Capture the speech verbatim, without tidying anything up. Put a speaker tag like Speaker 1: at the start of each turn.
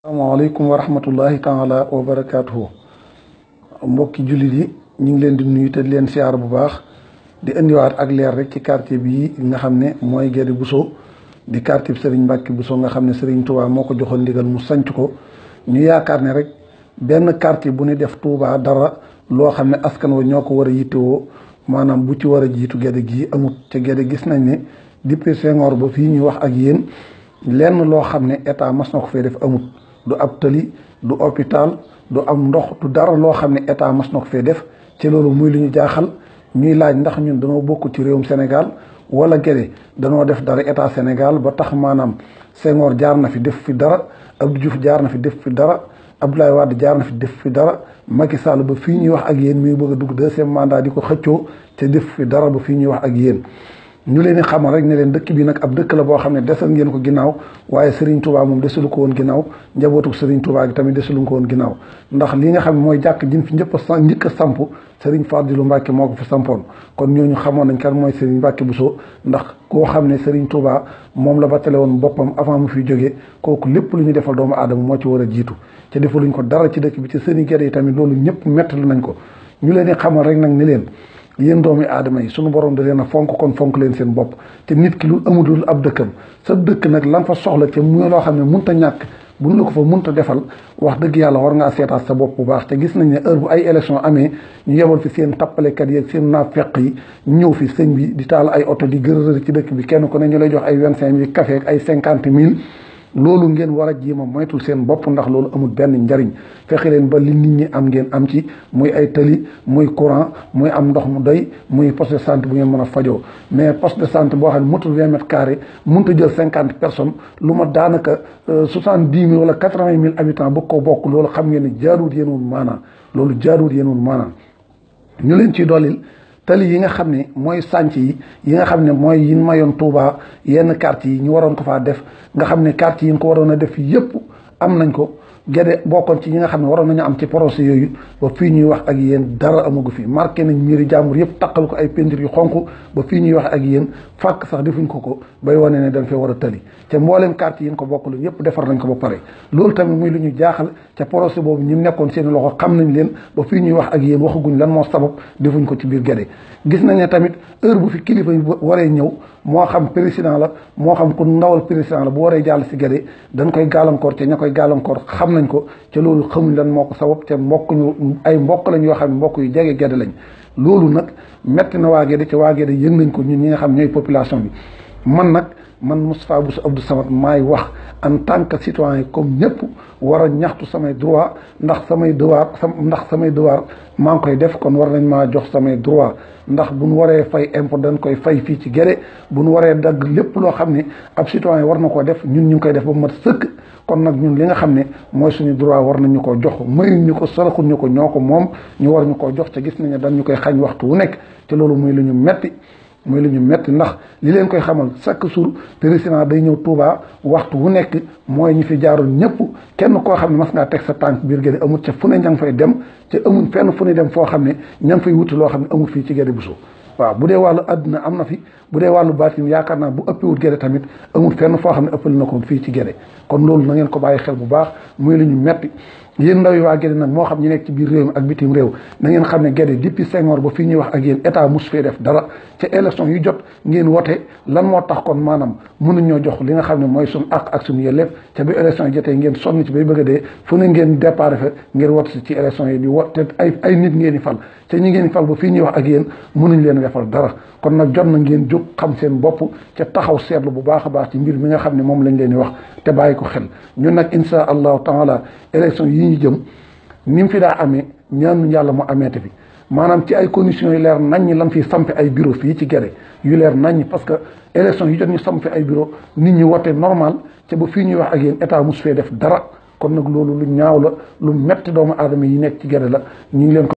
Speaker 1: asalaamaaleykum wa rahmatullahi taala wa barakaatuhu mbokki jullit yi ñu ngi leen di nuyu te di leen siyaar bu baax di indiwaat ak leer rek ci quartier bii nga xam ne mooy Guédé Bousso di quartier Serigne Mbacke Bousso nga xam ne Serigne Touba moo ko joxoon ndigal mu sanc ko ñu yaakaar ne rek benn quartier bu ne def Touba dara loo xam ne askan wa ñoo ko war a yittewoo maanaam bu ci war a jiitu Guédé gii amut ca Guédé gis nañ ne depuis Senghor ba fii ñuy wax ak yéen lenn loo xam ne état mas na ko fay def amut du ab tëli du hôpital du am ndox du dara loo xam ne état mas na ko fee def ci loolu muy lu ñu jaaxal ñuy laaj ndax ñun danoo bokk ci réewum Sénégal wala Guédé danoo def dara état Sénégal ba tax maanaam Senghor jaar na fi def fi dara Abdou Diouf jaar na fi def fi dara Abdoulaye Wade jaar na fi def fi dara Macky Sall ba fii ñuy wax ak yéen muy bëgg a dugg deuxième mandat di ko xëccoo te def fi dara ba fii ñuy wax ak yéen ñu leen di xamal rek ne leen dëkk bi nag ab dëkk la boo xam ne desal ngeen ko ginnaaw waaye Serigne Touba moom desalu ko woon ginnaaw njabootu Serigne Touba gi tamit desalu ko woon ginnaaw ndax li nga xam ne mooy jàkk jin fi njëpp a njëkk a samp Serigne Fadilou Mbacke moo ko fi sampoon kon ñooñu xamoon nañ kan mooy Serigne Mbacke Bousso ndax koo xam ne Serigne Touba moom la battale woon boppam avant mu fiy jógee kooku lépp lu ñu defal doomu aadama moo ci war a jiitu te defaluñ ko dara ci dëkk bi ci seen i Guédé yi tamit loolu ñëpp mettali nañ ko ñu leen di xamal rek nag ni leen yéen doomi aadama yi sunu borom da leen a fonk kon fonk leen seen bopp te nit ki lu amudul ab dëkkam sa dëkk nag lan fa soxla te muy loo xam ne munta ñàkk bu ñu la ko fa munta defal wax dëgg yàlla war ngaa seetaat sa bopp bu baax te gis nañ ne heure bu ay élection amee ñu yebal fi seen tappalekat yi ak seen naafeq yi ñëw fi sëñ bi di taal ay oto di gërërëri ci dëkk bi kenn ku ne ñu lay jox ay vingt cinq mille café ak ay cinquante mille loolu ngeen war a jéem a moytul seen bopp ndax loolu amul benn njariñ fexe leen ba li nit ñi am ngeen am ci muy ay tëli muy courant muy am ndox mu doy muy poste de santé bu ngeen mën a fajoo mais poste de santé boo xam ne motul vingt mètres carrés mënut a jël cinquante personnes lu ma daanaka soixante dix mille wala quatre vingt mille habitants bëgg ko bokk loolu xam ngeen ne jaaruwut yéen woon maanaam loolu jaaruwut yéen woon maanaam ñu leen ciy dollil tali yi nga xam ne mooy sànc yi yi nga xam ne mooy yin mayoon Touba yenn quartier yi ñu waroon ko faa def nga xam ne quartier yi ñu ko waroon a def yëpp am nañ ko Guédé bokkoon ci ñi nga xam ne waroon nañu am ci projet yooyu ba fii ñuy wax ak yéen dara amagu fi marqué nañ miiri jàmbur yëpp taqal ko ay peinture yu xonq ba fii ñuy wax ak yéen fàkk sax defuñ ko ko bay wane ne dañ fee war a tali te mbooleem quartier yi ñu ko bokkul yëpp defar nañ ko ba pare loolu tamit muy lu ñu jaaxal ca projet boobu ñi nekkoon seen loxo xam nañ leen ba fii ñuy wax ak yéen waxaguñ lan moo sabab defuñ ko ci biir Guédé gis nañ ne tamit heure bu fi kilifa yi waree ñëw moo xam président la moo xam ku ndawal président la bu waree jàll si Guédé dañ koy gàllankoor te ña koy gàllankoor xam nañ ko te loolu xamuñ lan moo ko sabab te mbokk ñu ay mbokk lañ yoo xam ne mbokk yu jege Guédé lañ loolu nag metti na waa Guédé ci waa Guédé yëg nañ ko ñun ñi nga xam ñooy population bi man nag man Moustapha Bousso Abdou Samad maay wax en tant que citoyen comme ñëpp war a ñaxtu samay droit ndax samay devoir ndax samay devoir maa ngi koy def kon war nañ maa jox samay droit ndax bu ñu waree fay impôt dañ koy fay fii ci Guédé bu ñu waree dagg lépp loo xam ne ab citoyen war na koo def ñun ñu ngi koy def ba mat sëkk kon nag ñun li nga xam ne mooy suñu droit war nañu ko jox mayuñ ñu ko saraxuñ ñu ko ñoo ko moom ñu war ñu koo jox te gis nañ ne dañ ñu koy xañ waxtu wu nekk te loolu muy lu ñu metti muy lu ñu metti ndax li leen koy xamal chaque jour président day ñëw Touba waxtu wu nekk mooy ñi fi jaaroon ñëpp kenn koo xam ne mas ngaa teg sa tànk biir Guédé amul ca fu ne ña ngi fay dem te amul fenn fu ne dem foo xam ne ña ngi fay wuti loo xam ne amul fii ci Guédé Bousso waaw bu dee wàllu àdduna am na fi bu dee wàllu baatin yaakaar naa bu ëppewut Guédé tamit amul fenn foo xam ne ëppal na ko fii ci Guédé kon loolu na ngeen ko bàyyi xel bu baax muy lu ñu metti yéen ndaw yi waa Guédé nag moo xam ñu nekk ci biir réew mi ak bitim réew na ngeen xam ne Guédé depuis Senghor ba fii ñuy wax ak yéen état mus fee def dara ca élection yu jot ngeen wote lan moo tax kon maanaam mënuñoo jox li nga xam ne mooy suñu àq ak suñu yelleef ca bi élection yi jotee ngeen sonn ci bay bëgg a dee fu ne ngeen départ fa ngeen wote si ci élection yi di wote te ay ay nit ngeen di fal te ñi ngeen di fal ba fii ñuy wax ak yéen mënuñ leen defal dara kon nag jot na ngeen jóg xam seen bopp ca taxaw seetlu bu baax a baax ci mbir mi nga xam ne moom lañ leen di wax te bàyyi ko xel ñun nag insha allahu taala élection yi ñu jëm ni mu fi daa amee ñaanu yàlla mu ameete fi maanaam ci ay conditions yu leer nañ ñi lan fi sampe ay bureau fii ci Guédé yu leer nañ parce que élection yi jot ñu sampe ay bureau nit ñi wote normal ca ba fii ñuy wax ak yéen état mus fee def dara kon nag loolu lu ñaaw la lu metti doomu aadama yi nekk ci Guédé la ñu ngi leen ko